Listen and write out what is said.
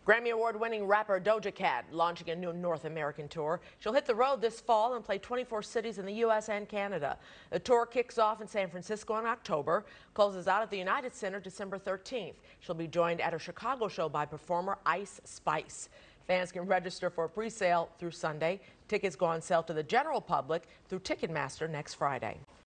Grammy Award-winning rapper Doja Cat launching a new North American tour. She'll hit the road this fall and play 24 cities in the U.S. and Canada. The tour kicks off in San Francisco in October, closes out at the United Center December 13th. She'll be joined at her Chicago show by performer Ice Spice. Fans can register for a pre-sale through Sunday. Tickets go on sale to the general public through Ticketmaster next Friday.